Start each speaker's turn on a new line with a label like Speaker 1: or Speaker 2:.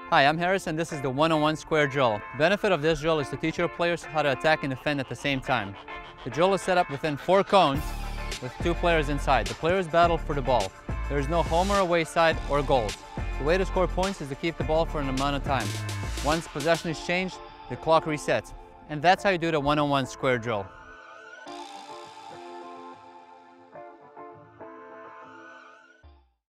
Speaker 1: Hi, I'm Harris and this is the 1-on-1 square drill. The benefit of this drill is to teach your players how to attack and defend at the same time. The drill is set up within 4 cones with 2 players inside. The players battle for the ball. There is no home or away side or goals. The way to score points is to keep the ball for an amount of time. Once possession is changed, the clock resets. And that's how you do the 1-on-1 square drill.